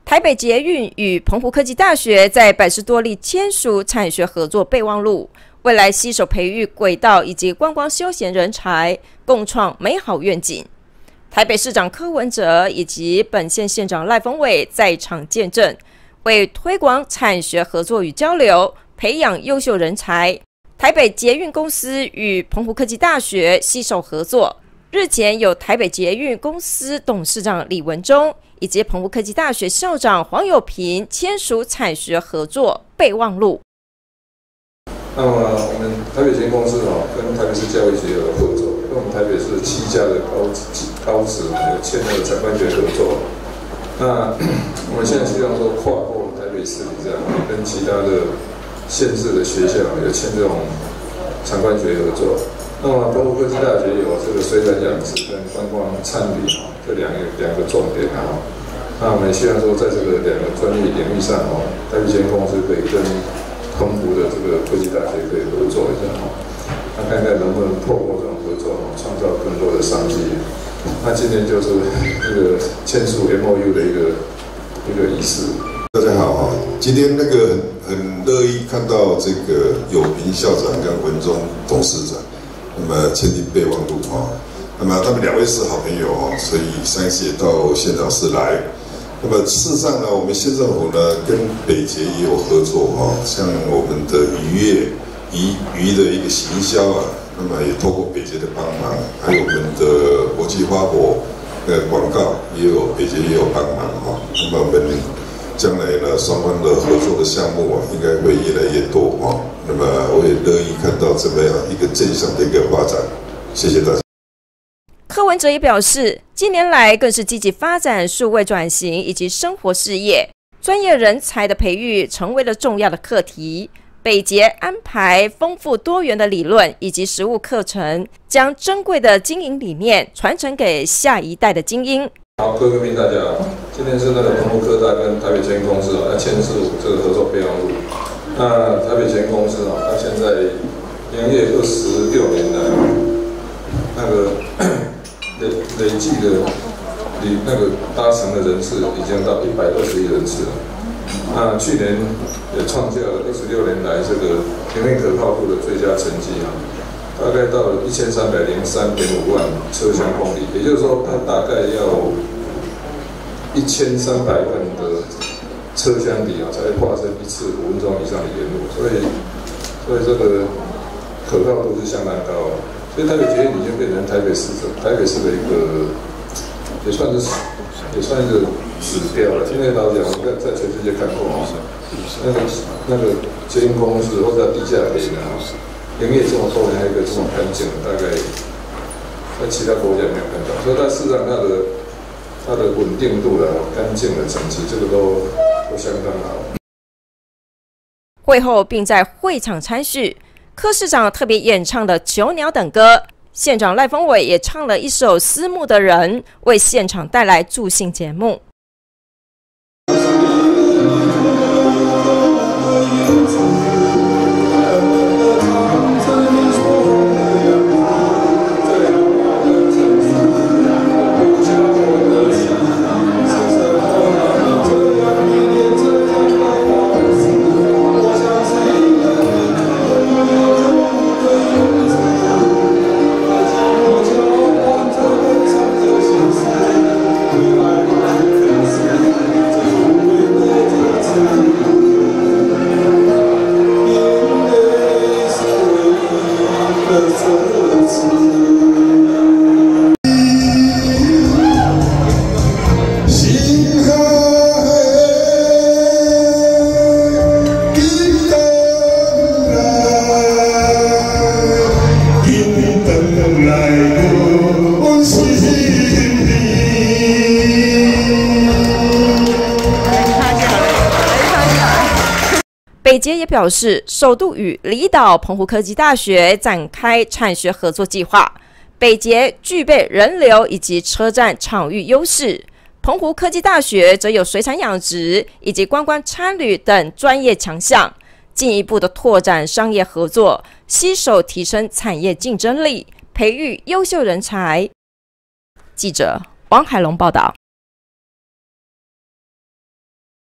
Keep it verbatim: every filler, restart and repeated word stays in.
台北捷运与澎湖科技大学在百事多利签署产学合作备忘录，未来携手培育轨道以及观光休闲人才，共创美好愿景。台北市长柯文哲以及本县县长赖峰伟在场见证，为推广产学合作与交流，培养优秀人才。台北捷运公司与澎湖科技大学携手合作，日前有台北捷运公司董事长李文忠以及澎湖科技大学校长黄友平签署产学合作备忘录。 那么我们台北捷运公司哦，跟台北市教育局有合作，跟我们台北市七家的高职高职有签了参观学合作。那我们现在希望说跨过台北市这样，跟其他的县市的学校有签这种参观学合作。那么澎湖科技大学有这个水产养殖跟观光餐旅这两个两个重点啊。那我们也希望说，在这个两个专业领域上哦，台北捷运公司可以跟澎湖的这个科技大学可以合作一下哈，那看看能不能透过这种合作哦，创造更多的商机。那今天就是这个签署 M O U 的一个一个仪式。 大家好啊，今天那个很很乐意看到这个友平校长跟文忠董事长，那么签订备忘录哈。那么他们两位是好朋友哦，所以上一次也到县长室来。那么事实上呢，我们县政府呢跟北捷也有合作哈，像我们的渔业、渔渔的一个行销啊，那么也透过北捷的帮忙，还有我们的国际花火的广告也有北捷也有帮忙哈。那么我们将来呢，双方的合作的项目啊，应该会越来越多哈。那么我也乐意看到这么样一个正向的一个发展，谢谢大家。 柯文哲也表示，近年来更是积极发展数位转型以及生活事业，专业人才的培育成为了重要的课题。北捷安排丰富多元的理论以及实务课程，将珍贵的经营理念传承给下一代的精英。 好，各位各位大家好，今天是那个澎湖科大跟台北捷运公司啊，要签署这个合作备忘录。那台北捷运公司啊，它现在营业二十六年来，那个累累计的你那个搭乘的人次已经到一百二十亿人次了。那去年也创下了二十六年来这个营运可靠度的最佳成绩啊，大概到了一千三百零三点五万车厢公里，也就是说它大概要一千三百万的车厢里啊，才会发生一次五分钟以上的延误，所以所以这个可靠度是相当高的。所以台北捷运已经变成台北市的台北市的一个，也算是也算一个指标了。因为老实讲，我们在全世界看过啊，那个那个捷运公司或者地下铁啊，营业这么多年还有一个这么干净的，大概在其他国家没有看到。所以它事实上它的它的稳定度啦、干净的成绩，这个都都相当好。 会后并在会场参叙。柯市长特别演唱的《囚鸟》等歌，县长赖峰伟也唱了一首《思慕的人》，为现场带来助兴节目。北捷也表示，首度与离岛澎湖科技大学展开产学合作计划。北捷具备人流以及车站场域优势，澎湖科技大学则有水产养殖以及观光餐旅等专业强项，进一步的拓展商业合作，携手提升产业竞争力，培育优秀人才。记者王海龙报道。